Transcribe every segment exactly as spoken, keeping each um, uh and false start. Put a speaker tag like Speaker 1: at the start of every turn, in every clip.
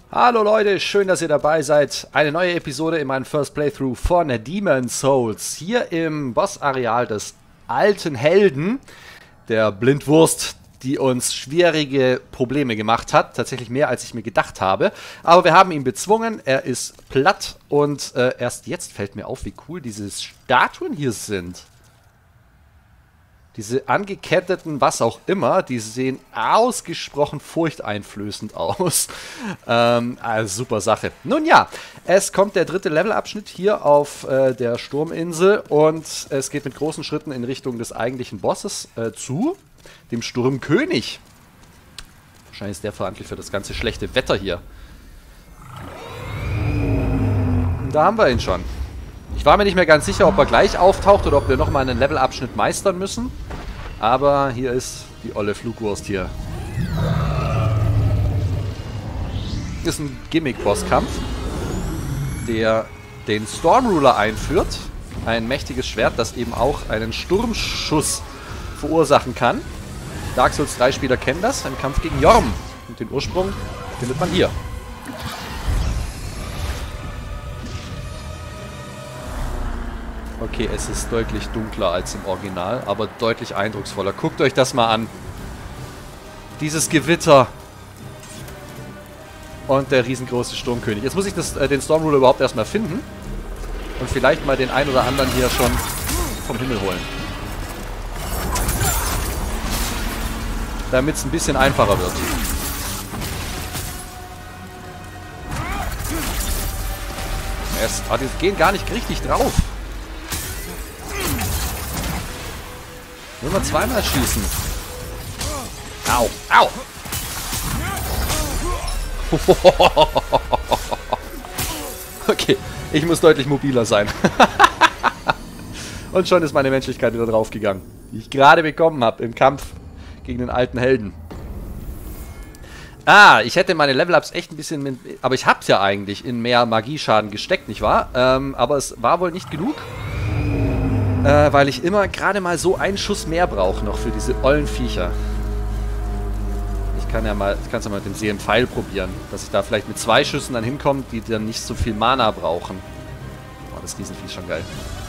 Speaker 1: Hallo Leute, schön, dass ihr dabei seid. Eine neue Episode in meinem First Playthrough von Demon's Souls. Hier im Bossareal des alten Helden, der Blindwurst, die uns schwierige Probleme gemacht hat. Tatsächlich mehr, als ich mir gedacht habe. Aber wir haben ihn bezwungen, er ist platt und äh, erst jetzt fällt mir auf, wie cool diese Statuen hier sind. Diese angeketteten, was auch immer, die sehen ausgesprochen furchteinflößend aus. ähm, also super Sache. Nun ja, es kommt der dritte Levelabschnitt hier auf äh, der Sturminsel und es geht mit großen Schritten in Richtung des eigentlichen Bosses äh, zu, dem Sturmkönig. Wahrscheinlich ist der verantwortlich für das ganze schlechte Wetter hier. Und da haben wir ihn schon. Ich war mir nicht mehr ganz sicher, ob er gleich auftaucht oder ob wir nochmal einen Levelabschnitt meistern müssen. Aber hier ist die olle Flugwurst hier. Das ist ein Gimmick-Bosskampf, der den Stormruler einführt. Ein mächtiges Schwert, das eben auch einen Sturmschuss verursachen kann. Dark Souls drei Spieler kennen das, ein Kampf gegen Jorm. Und den Ursprung findet man hier. Okay, es ist deutlich dunkler als im Original, aber deutlich eindrucksvoller. Guckt euch das mal an. Dieses Gewitter. Und der riesengroße Sturmkönig. Jetzt muss ich das, äh, den Stormruler überhaupt erstmal finden. Und vielleicht mal den einen oder anderen hier schon vom Himmel holen. Damit es ein bisschen einfacher wird. Es, ah, die gehen gar nicht richtig drauf. Nur mal zweimal schießen. Au, au. Okay, ich muss deutlich mobiler sein. Und schon ist meine Menschlichkeit wieder draufgegangen. Die ich gerade bekommen habe im Kampf gegen den alten Helden. Ah, ich hätte meine Level-Ups echt ein bisschen... Mit, aber ich hab's ja eigentlich in mehr Magieschaden gesteckt, nicht wahr? Ähm, aber es war wohl nicht genug. Äh, weil ich immer gerade mal so einen Schuss mehr brauche noch für diese ollen Viecher. Ich kann ja mal, ich kann es ja mal mit dem Seelenpfeil probieren, dass ich da vielleicht mit zwei Schüssen dann hinkomme, die dann nicht so viel Mana brauchen. Oh, das Riesenvieh ist schon geil.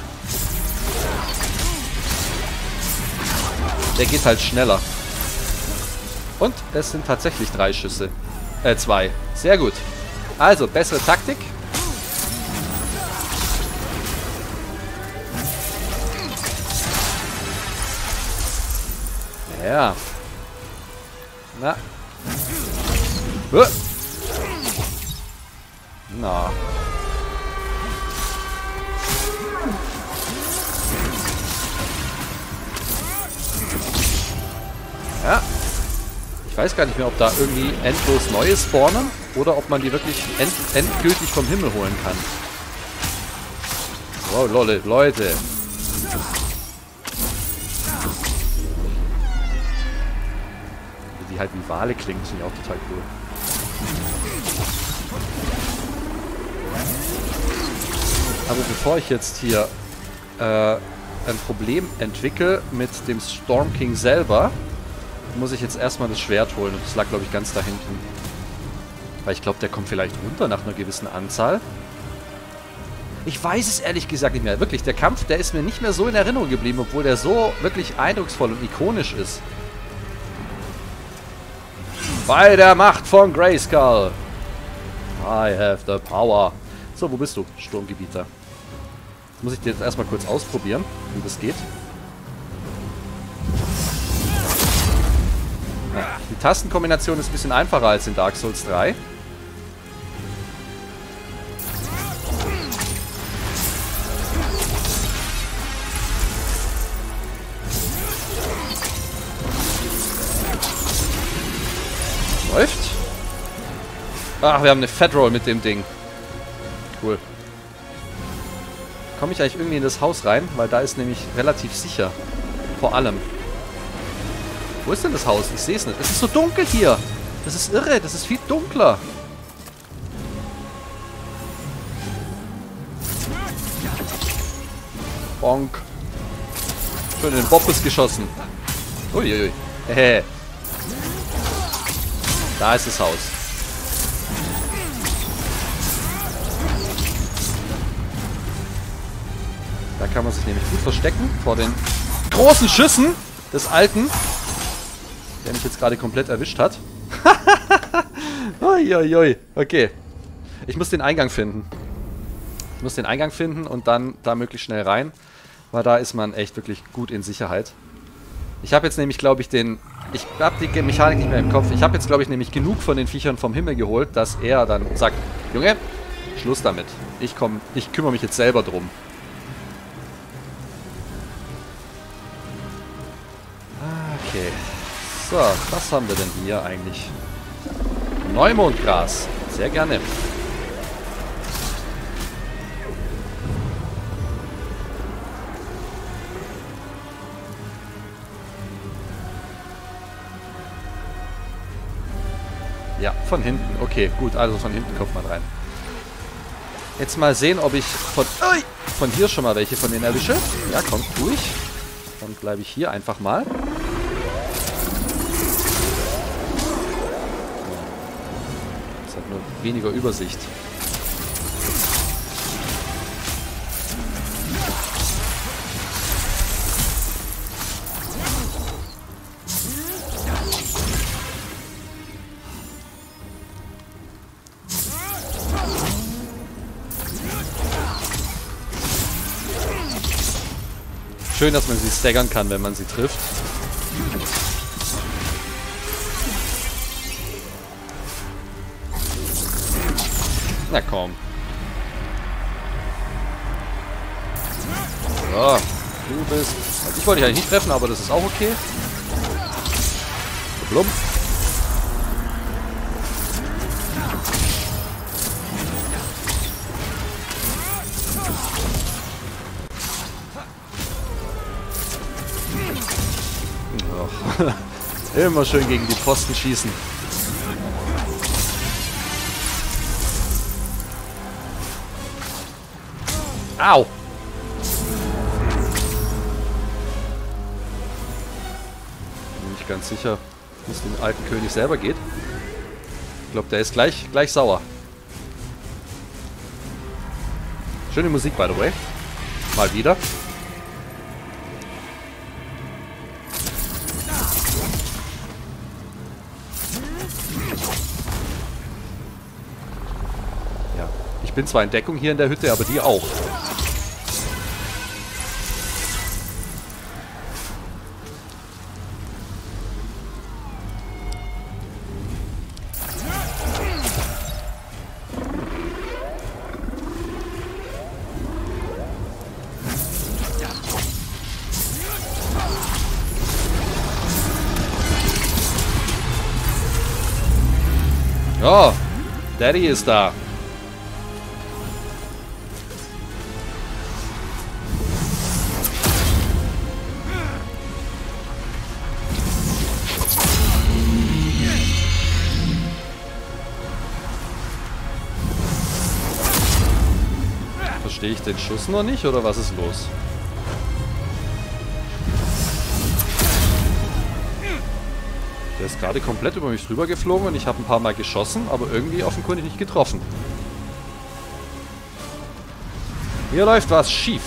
Speaker 1: Der geht halt schneller. Und es sind tatsächlich drei Schüsse. Äh, zwei. Sehr gut. Also, bessere Taktik. Ja. Na. Huh. Na. Ja. Ich weiß gar nicht mehr, ob da irgendwie endlos neue spawnen oder ob man die wirklich end endgültig vom Himmel holen kann. Wow, Lolle, Leute. Halt wie Wale klingen, finde ich auch total cool. Aber bevor ich jetzt hier äh, ein Problem entwickle mit dem Storm King selber, muss ich jetzt erstmal das Schwert holen. Und das lag, glaube ich, ganz da hinten. Weil ich glaube, der kommt vielleicht runter nach einer gewissen Anzahl. Ich weiß es ehrlich gesagt nicht mehr. Wirklich, der Kampf, der ist mir nicht mehr so in Erinnerung geblieben, obwohl der so wirklich eindrucksvoll und ikonisch ist. Bei der Macht von Grayskull. I have the power. So, wo bist du, Sturmgebieter? Das muss ich dir jetzt erstmal kurz ausprobieren, wie das geht. Ja, die Tastenkombination ist ein bisschen einfacher als in Dark Souls drei. Läuft. Ach, wir haben eine Fat Roll mit dem Ding. Cool. Komme ich eigentlich irgendwie in das Haus rein? Weil da ist nämlich relativ sicher. Vor allem. Wo ist denn das Haus? Ich sehe es nicht. Es ist so dunkel hier. Das ist irre. Das ist viel dunkler. Bonk. Schön in den Boppes geschossen. Uiuiui. Hehe. Da ist das Haus. Da kann man sich nämlich gut verstecken vor den großen Schüssen des Alten, der mich jetzt gerade komplett erwischt hat. Uiuiui. Okay. Ich muss den Eingang finden. Ich muss den Eingang finden und dann da möglichst schnell rein, weil da ist man echt wirklich gut in Sicherheit. Ich habe jetzt nämlich, glaube ich, den... Ich habe die Mechanik nicht mehr im Kopf. Ich habe jetzt, glaube ich, nämlich genug von den Viechern vom Himmel geholt, dass er dann sagt, Junge, Schluss damit. Ich komm, ich kümmere mich jetzt selber drum. Okay. So, was haben wir denn hier eigentlich? Neumondgras. Sehr gerne. Ja, von hinten. Okay, gut. Also von hinten kommt man rein. Jetzt mal sehen, ob ich von, ui, von hier schon mal welche von denen erwische. Ja, kommt durch. Dann bleibe ich hier einfach mal. Das hat nur weniger Übersicht. Schön, dass man sie staggern kann, wenn man sie trifft. Na komm. So, du bist... Also ich wollte dich eigentlich nicht treffen, aber das ist auch okay. Blum. Immer schön gegen die Pfosten schießen. Au! Bin nicht ganz sicher, wie es dem alten König selber geht. Ich glaube, der ist gleich, gleich sauer. Schöne Musik, by the way. Mal wieder. Ich bin zwar in Deckung hier in der Hütte, aber die auch. Oh, Daddy ist da. Verstehe ich den Schuss noch nicht, oder was ist los? Der ist gerade komplett über mich drüber geflogen und ich habe ein paar Mal geschossen, aber irgendwie offenkundig nicht getroffen. Hier läuft was schief.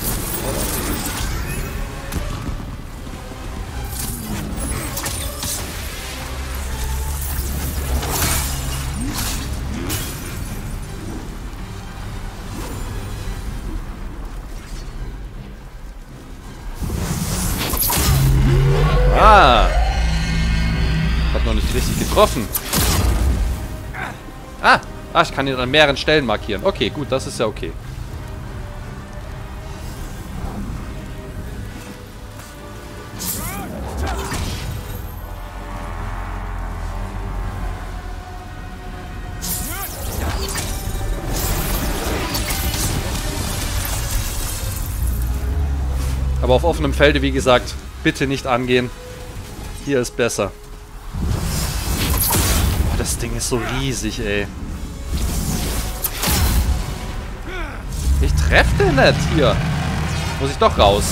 Speaker 1: Ah! Hat noch nicht richtig getroffen. Ah! Ah, ich kann ihn an mehreren Stellen markieren. Okay, gut, das ist ja okay. Aber auf offenem Felde, wie gesagt, bitte nicht angehen. Hier ist besser. Oh, das Ding ist so riesig, ey. Ich treffe den nicht hier. Muss ich doch raus.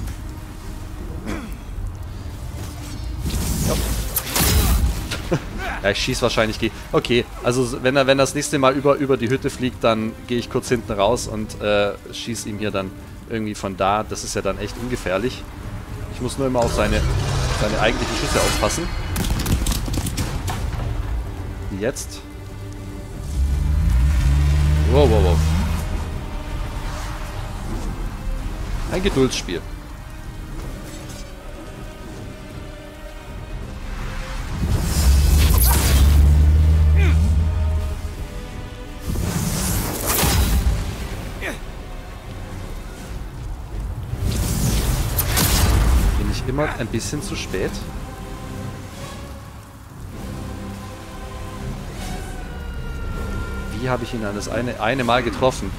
Speaker 1: Hm. Ja, ich schieße wahrscheinlich. Geh okay, also wenn er wenn das nächste Mal über, über die Hütte fliegt, dann gehe ich kurz hinten raus und äh, schieße ihm hier dann irgendwie von da. Das ist ja dann echt ungefährlich. Ich muss nur immer auf seine, seine eigentlichen Schüsse aufpassen. Wie jetzt. Wow, wow, wow. Ein Geduldsspiel. Bin ich immer ein bisschen zu spät? Wie habe ich ihn an das eine, eine Mal getroffen?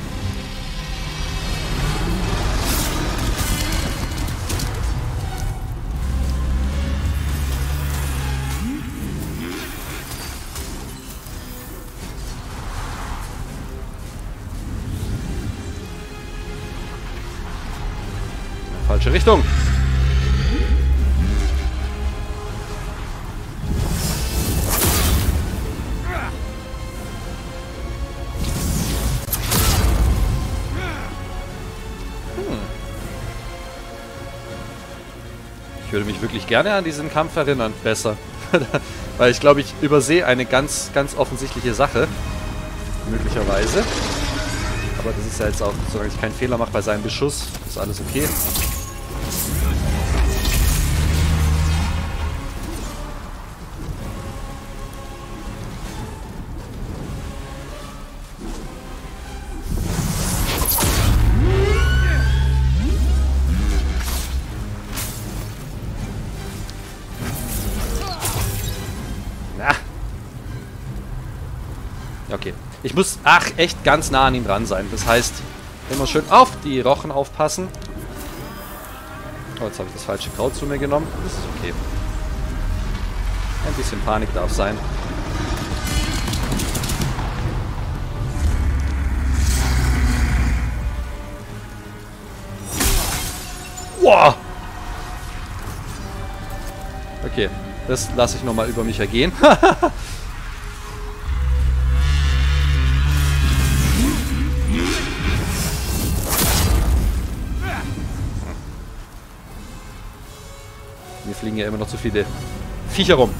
Speaker 1: Falsche Richtung. Ich würde mich wirklich gerne an diesen Kampf erinnern, besser. Weil ich glaube, ich übersehe eine ganz, ganz offensichtliche Sache. Möglicherweise. Aber das ist ja jetzt auch, solange ich keinen Fehler mache bei seinem Beschuss, ist alles okay. Okay. Ich muss, ach, echt ganz nah an ihm dran sein. Das heißt, immer schön auf die Rochen aufpassen. Oh, jetzt habe ich das falsche Kraut zu mir genommen. Das ist okay. Ein bisschen Panik darf sein. Wow! Okay, das lasse ich nochmal über mich ergehen. Mir fliegen ja immer noch zu viele Viecher rum.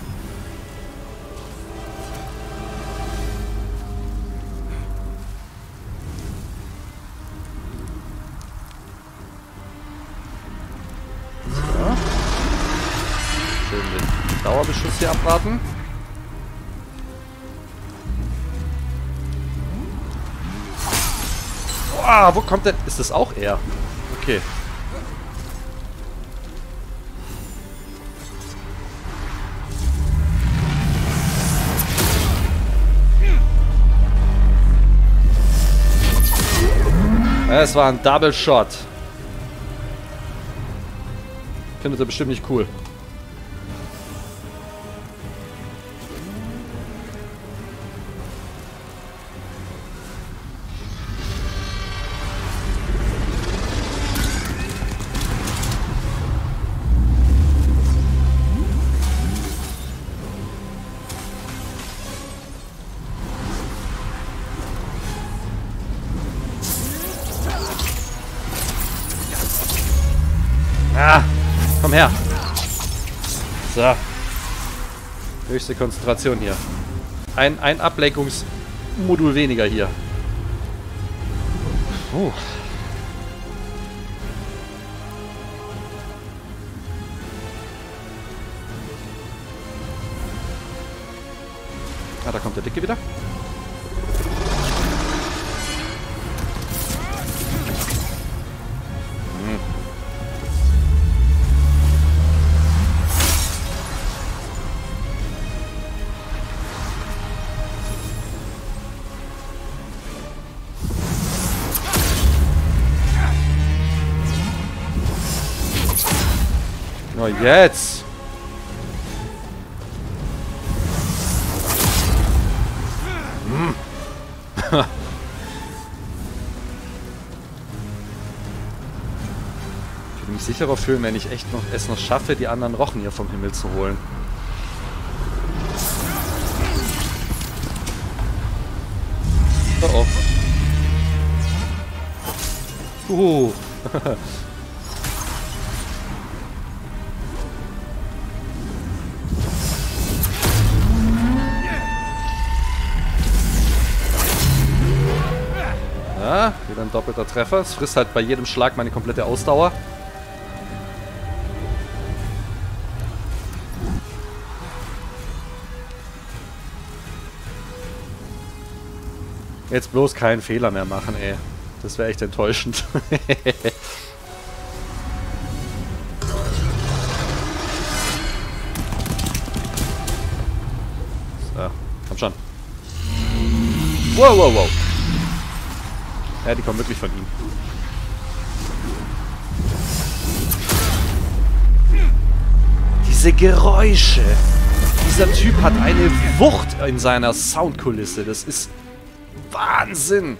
Speaker 1: So. Schön den Dauerbeschuss hier abwarten. Boah, wo kommt denn... Ist das auch er? Okay. Es war ein Double Shot. Findet er bestimmt nicht cool. Ah, komm her. So. Höchste Konzentration hier. Ein, ein Ablenkungsmodul weniger hier. Uh. Ah, da kommt der Dicke wieder. Oh, jetzt! Hm. Ich würde mich sicherer fühlen, wenn ich echt noch es noch schaffe, die anderen Rochen hier vom Himmel zu holen. Oh oh. Uhu. Ja, wieder ein doppelter Treffer. Es frisst halt bei jedem Schlag meine komplette Ausdauer. Jetzt bloß keinen Fehler mehr machen, ey. Das wäre echt enttäuschend. So, komm schon. Wow, wow, wow. Ja, die kommen wirklich von ihm. Diese Geräusche. Dieser Typ hat eine Wucht in seiner Soundkulisse. Das ist Wahnsinn.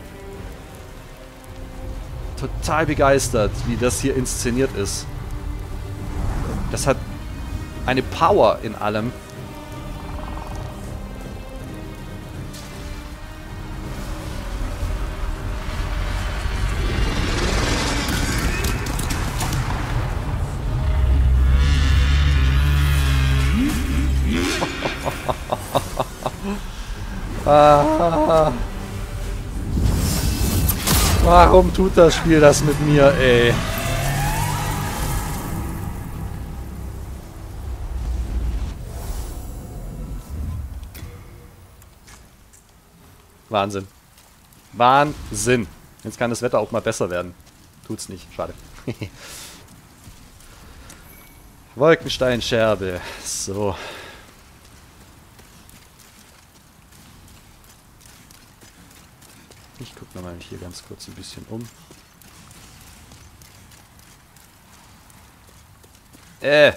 Speaker 1: Total begeistert, wie das hier inszeniert ist. Das hat eine Power in allem. Ah. Warum tut das Spiel das mit mir, ey? Wahnsinn. Wahnsinn. Jetzt kann das Wetter auch mal besser werden. Tut's nicht. Schade. Wolkensteinscherbe. So. Ich gucke nochmal hier ganz kurz ein bisschen um. Äh.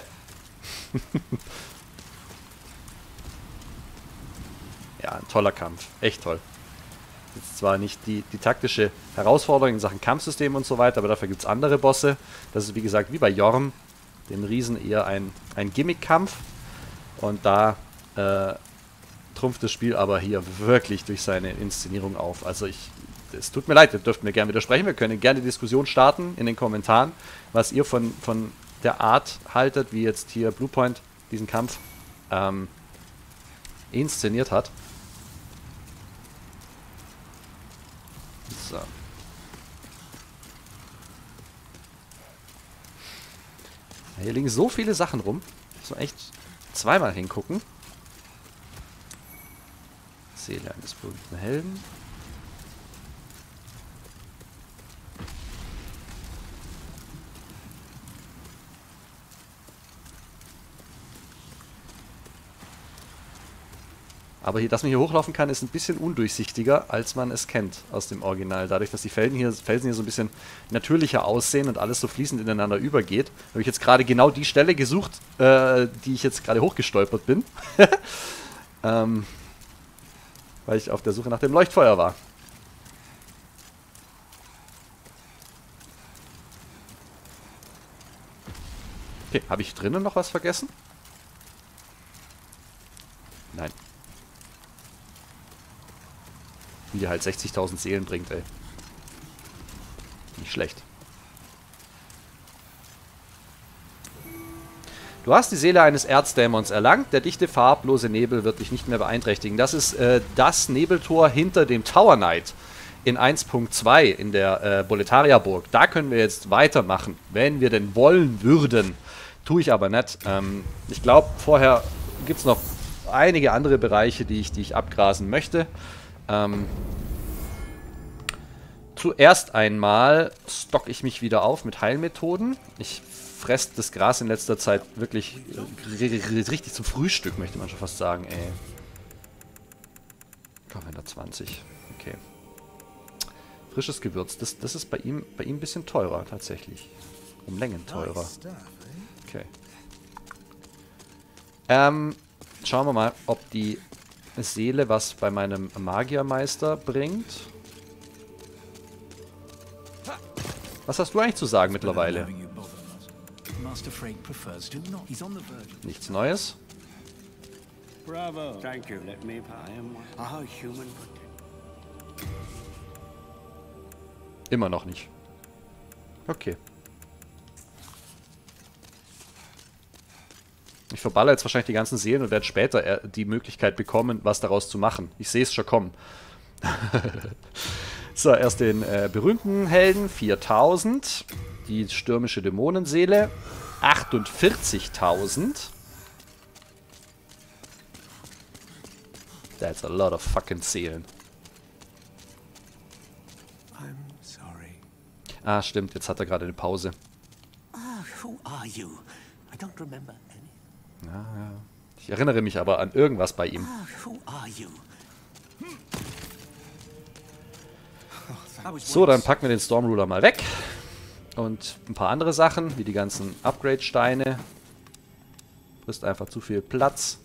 Speaker 1: Ja, ein toller Kampf. Echt toll. Jetzt zwar nicht die, die taktische Herausforderung in Sachen Kampfsystem und so weiter, aber dafür gibt es andere Bosse. Das ist wie gesagt wie bei Jorm, dem Riesen, eher ein, ein Gimmick-Kampf. Und da äh, trumpft das Spiel aber hier wirklich durch seine Inszenierung auf. Also ich, es tut mir leid, ihr dürft mir gerne widersprechen. Wir können gerne Diskussion starten in den Kommentaren, was ihr von, von der Art haltet, wie jetzt hier Bluepoint diesen Kampf ähm, inszeniert hat. So. Hier liegen so viele Sachen rum. Muss man echt zweimal hingucken. Seele eines berühmten Helden. Aber hier, dass man hier hochlaufen kann, ist ein bisschen undurchsichtiger, als man es kennt aus dem Original. Dadurch, dass die Felsen hier, Felsen hier so ein bisschen natürlicher aussehen und alles so fließend ineinander übergeht, habe ich jetzt gerade genau die Stelle gesucht, äh, die ich jetzt gerade hochgestolpert bin. ähm, weil ich auf der Suche nach dem Leuchtfeuer war. Okay, habe ich drinnen noch was vergessen? Nein. Die halt sechzigtausend Seelen bringt, ey. Nicht schlecht. Du hast die Seele eines Erzdämons erlangt. Der dichte, farblose Nebel wird dich nicht mehr beeinträchtigen. Das ist äh, das Nebeltor hinter dem Tower Knight in eins Punkt zwei in der äh, Boletariaburg. Da können wir jetzt weitermachen, wenn wir denn wollen würden. Tue ich aber nicht. Ähm, ich glaube, vorher gibt es noch einige andere Bereiche, die ich, die ich abgrasen möchte. Ähm, zuerst einmal stocke ich mich wieder auf mit Heilmethoden. Ich fresse das Gras in letzter Zeit wirklich richtig zum Frühstück, möchte man schon fast sagen, ey. hundertzwanzig. Okay. Frisches Gewürz. Das, das ist bei ihm, bei ihm ein bisschen teurer, tatsächlich. Um Längen teurer. Okay. Ähm, schauen wir mal, ob die Seele was bei meinem Magiermeister bringt. Was hast du eigentlich zu sagen mittlerweile? Nichts Neues?
Speaker 2: Bravo. Thank you. Let me I am a human.
Speaker 1: Immer noch nicht. Okay. Ich verballer jetzt wahrscheinlich die ganzen Seelen und werde später die Möglichkeit bekommen, was daraus zu machen. Ich sehe es schon kommen. So, erst den äh, berühmten Helden, viertausend. Die stürmische Dämonenseele, achtundvierzigtausend. That's a lot of fucking Seelen.
Speaker 2: I'm sorry.
Speaker 1: Ah, stimmt, jetzt hat er gerade eine Pause.
Speaker 2: Ah, who are you? I don't remember any.
Speaker 1: Ja, ja. Ich erinnere mich aber an irgendwas bei ihm.
Speaker 2: Ah, who are you?
Speaker 1: So, dann packen wir den Stormruler mal weg. Und ein paar andere Sachen, wie die ganzen Upgrade-Steine. Frisst einfach zu viel Platz.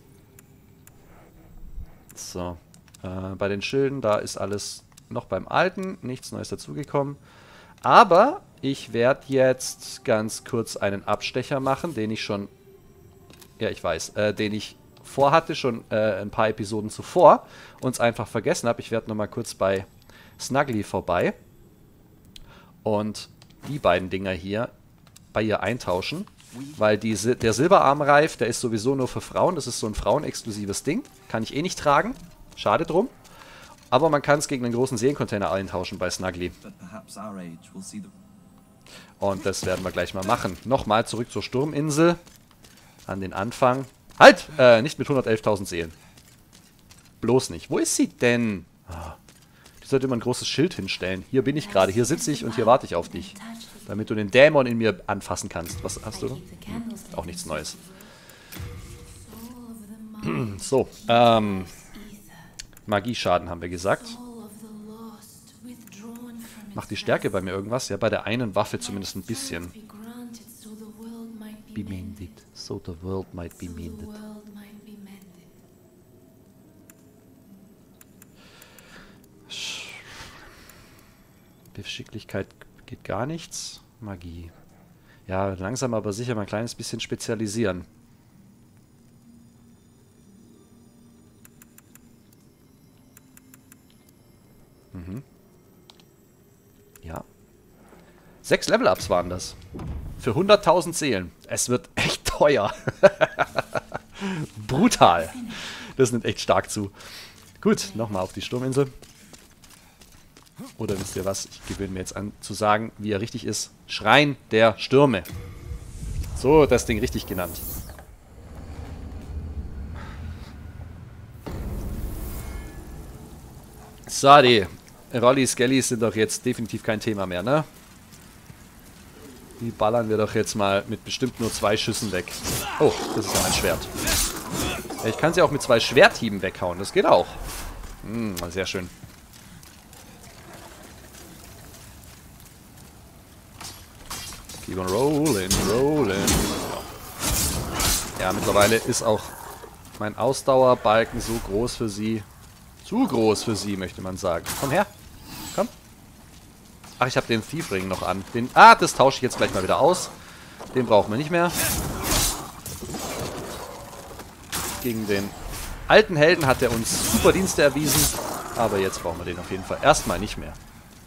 Speaker 1: So. Äh, bei den Schilden, da ist alles noch beim Alten. Nichts Neues dazugekommen. Aber ich werde jetzt ganz kurz einen Abstecher machen, den ich schon... Ja, ich weiß. Äh, den ich vorhatte, schon äh, ein paar Episoden zuvor. Und es einfach vergessen habe. Ich werde nochmal kurz bei Snuggly vorbei. Und die beiden Dinger hier bei ihr eintauschen. Weil die, der Silberarmreif, der ist sowieso nur für Frauen. Das ist so ein frauenexklusives Ding. Kann ich eh nicht tragen. Schade drum. Aber man kann es gegen einen großen Seelencontainer eintauschen bei Snuggly. Und das werden wir gleich mal machen. Nochmal zurück zur Sturminsel. An den Anfang. Halt! Äh, nicht mit hundertelftausend Seelen. Bloß nicht. Wo ist sie denn? Ah. Ich sollte immer ein großes Schild hinstellen. Hier bin ich gerade, hier sitze ich und hier warte ich auf dich. Damit du den Dämon in mir anfassen kannst. Was hast du? Hm, auch nichts Neues. So, ähm... Magieschaden haben wir gesagt. Macht die Stärke bei mir irgendwas? Ja, bei der einen Waffe zumindest ein bisschen. Be mended. So the world might be mended. Geschicklichkeit geht gar nichts. Magie. Ja, langsam aber sicher mal ein kleines bisschen spezialisieren. Mhm. Ja. Sechs Level-Ups waren das. Für hunderttausend Seelen. Es wird echt teuer. Brutal. Das nimmt echt stark zu. Gut, nochmal auf die Sturminsel. Oder wisst ihr was? Ich gewöhne mir jetzt an zu sagen, wie er richtig ist. Schrein der Stürme. So, das Ding richtig genannt. So, die Rolli Skellys sind doch jetzt definitiv kein Thema mehr, ne? Die ballern wir doch jetzt mal mit bestimmt nur zwei Schüssen weg. Oh, das ist ja ein Schwert. Ich kann sie auch mit zwei Schwerthieben weghauen, das geht auch. Hm, sehr schön. Keep on rolling, rolling. Ja. Ja, mittlerweile ist auch mein Ausdauerbalken so groß für sie. Zu groß für sie, möchte man sagen. Komm her. Komm. Ach, ich habe den Thief Ring noch an. Den, ah, das tausche ich jetzt gleich mal wieder aus. Den brauchen wir nicht mehr. Gegen den alten Helden hat er uns super Dienste erwiesen. Aber jetzt brauchen wir den auf jeden Fall erstmal nicht mehr.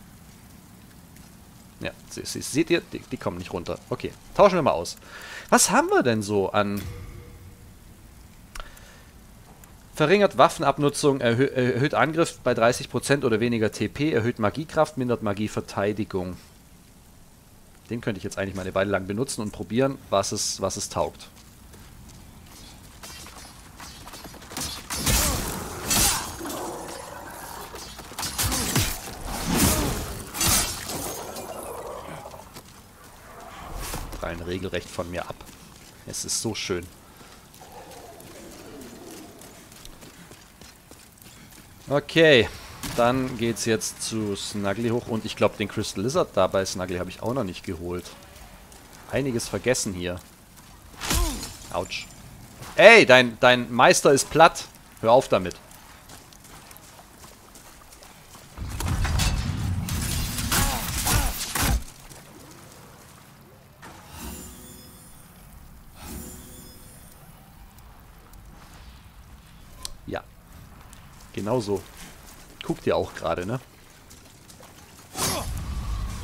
Speaker 1: Ja, sie, sie, seht ihr? Die, die kommen nicht runter. Okay, tauschen wir mal aus. Was haben wir denn so an... Verringert Waffenabnutzung, erhö erhöht Angriff bei dreißig Prozent oder weniger T P, erhöht Magiekraft, mindert Magieverteidigung. Den könnte ich jetzt eigentlich mal eine Weile lang benutzen und probieren, was es, was es taugt. Prallen regelrecht von mir ab. Es ist so schön. Okay, dann geht's jetzt zu Snuggly hoch und ich glaube den Crystal Lizard da bei Snuggly habe ich auch noch nicht geholt. Einiges vergessen hier. Autsch. Ey, dein, dein Meister ist platt. Hör auf damit. Ja. Genau so. Guckt ihr auch gerade, ne?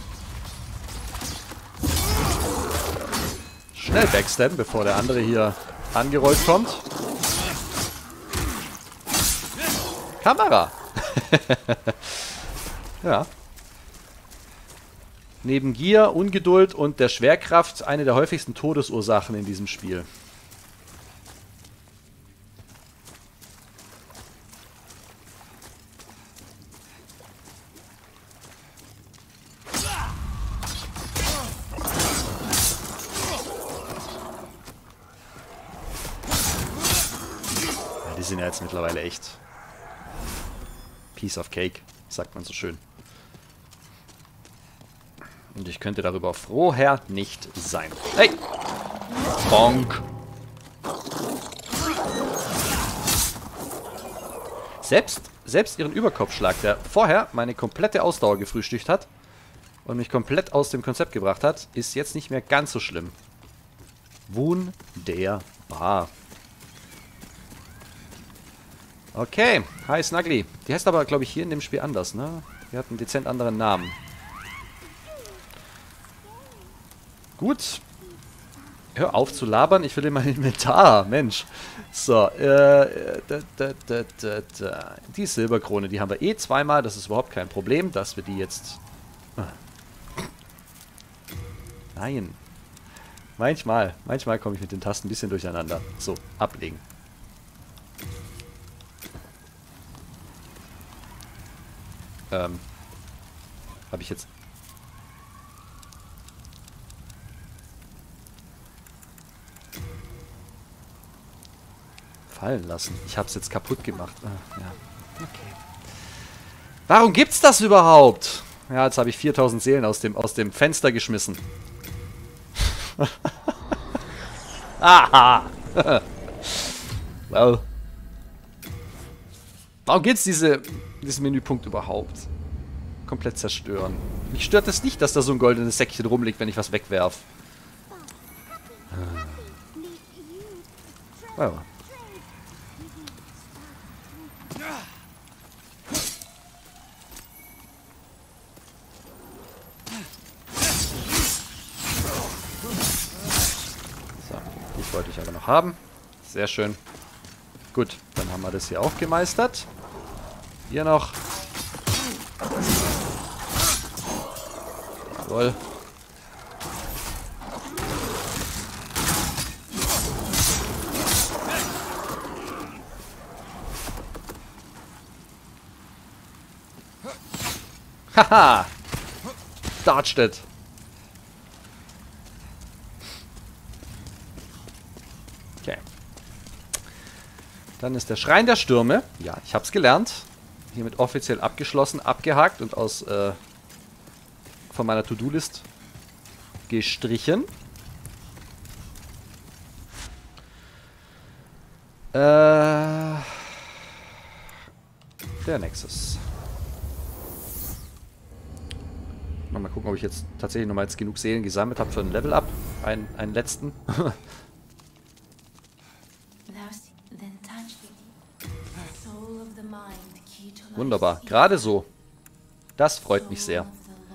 Speaker 1: Schnell backstabben, bevor der andere hier angerollt kommt. Kamera! Ja. Neben Gier, Ungeduld und der Schwerkraft eine der häufigsten Todesursachen in diesem Spiel. Ja, die sind ja jetzt mittlerweile echt Piece of Cake, sagt man so schön. Und ich könnte darüber froher nicht sein. Hey! Bonk! Selbst, selbst ihren Überkopfschlag, der vorher meine komplette Ausdauer gefrühstückt hat und mich komplett aus dem Konzept gebracht hat, ist jetzt nicht mehr ganz so schlimm. Wunderbar. Okay, hi Snuggly. Die heißt aber, glaube ich, hier in dem Spiel anders, ne? Die hat einen dezent anderen Namen. Gut. Hör auf zu labern, ich will in mein Inventar, Mensch. So, äh, da, da, da, da, da. Die Silberkrone, die haben wir eh zweimal, das ist überhaupt kein Problem, dass wir die jetzt... Nein. Manchmal, manchmal komme ich mit den Tasten ein bisschen durcheinander. So, ablegen. Ähm, habe ich jetzt... fallen lassen. Ich habe es jetzt kaputt gemacht. Ah, ja. Okay. Warum gibt's das überhaupt? Ja, jetzt habe ich viertausend Seelen aus dem, aus dem Fenster geschmissen. Aha! Well. Warum gibt's diese, diesen Menüpunkt überhaupt? Komplett zerstören. Mich stört es nicht, dass da so ein goldenes Säckchen rumliegt, wenn ich was wegwerf. Well. Wollte ich aber noch haben. Sehr schön. Gut, dann haben wir das hier auch gemeistert. Hier noch. Jawohl. Haha! Dodged it. Okay. Dann ist der Schrein der Stürme. Ja, ich habe es gelernt. Hiermit offiziell abgeschlossen, abgehakt und aus äh, von meiner To-Do-List gestrichen. Äh, der Nexus. Mal gucken, ob ich jetzt tatsächlich nochmal jetzt genug Seelen gesammelt habe für ein Level-Up. Ein, einen letzten. Wunderbar. Gerade so. Das freut mich sehr.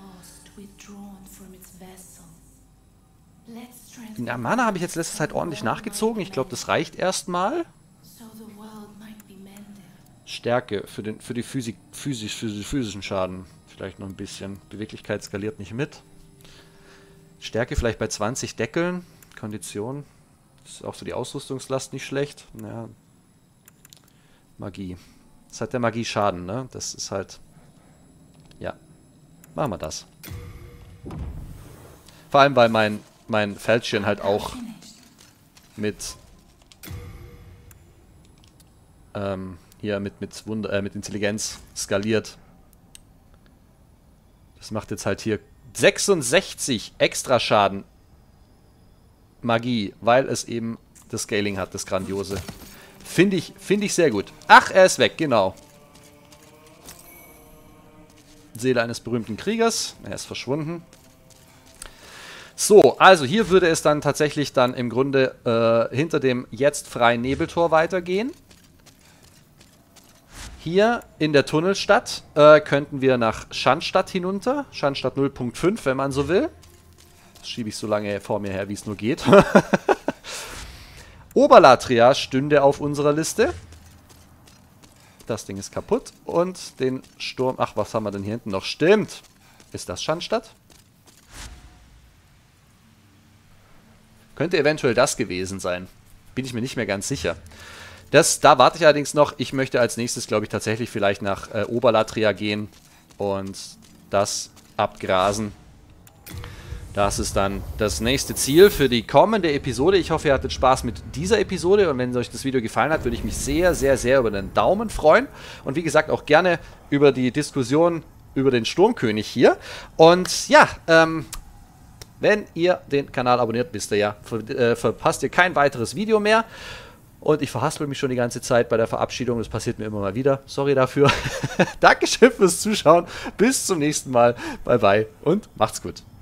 Speaker 1: Ja, Mana habe ich jetzt letzte Zeit ordentlich nachgezogen. Ich glaube, das reicht erstmal. Stärke für den für die Physik, physisch, für den physischen Schaden. Vielleicht noch ein bisschen. Beweglichkeit skaliert nicht mit. Stärke vielleicht bei zwanzig Deckeln. Kondition. Ist auch so die Ausrüstungslast nicht schlecht. Ja. Magie. Das hat der Magie Schaden, ne? Das ist halt... Ja. Machen wir das. Vor allem, weil mein, mein Fältchen halt auch mit... Ähm, hier mit, mit, Wunder, äh, mit Intelligenz skaliert. Das macht jetzt halt hier sechsundsechzig extra Schaden Magie, weil es eben das Scaling hat, das Grandiose. Finde ich, finde ich sehr gut. Ach, er ist weg, genau. Seele eines berühmten Kriegers. Er ist verschwunden. So, also hier würde es dann tatsächlich dann im Grunde äh, hinter dem jetzt freien Nebeltor weitergehen. Hier in der Tunnelstadt äh, könnten wir nach Schandstadt hinunter. Schandstadt null Punkt fünf, wenn man so will. schiebe ich so lange vor mir her, wie es nur geht. Oberlatria stünde auf unserer Liste. Das Ding ist kaputt. Und den Sturm... Ach, was haben wir denn hier hinten noch? Stimmt. Ist das Schandstadt? Könnte eventuell das gewesen sein. Bin ich mir nicht mehr ganz sicher. Das, da warte ich allerdings noch. Ich möchte als nächstes, glaube ich, tatsächlich vielleicht nach äh, Oberlatria gehen und das abgrasen. Das ist dann das nächste Ziel für die kommende Episode. Ich hoffe, ihr hattet Spaß mit dieser Episode. Und wenn euch das Video gefallen hat, würde ich mich sehr, sehr, sehr über den Daumen freuen. Und wie gesagt, auch gerne über die Diskussion über den Sturmkönig hier. Und ja, ähm, wenn ihr den Kanal abonniert, wisst ihr ja, ver äh, verpasst ihr kein weiteres Video mehr. Und ich verhaspel mich schon die ganze Zeit bei der Verabschiedung. Das passiert mir immer mal wieder. Sorry dafür. Dankeschön fürs Zuschauen. Bis zum nächsten Mal. Bye, bye und macht's gut.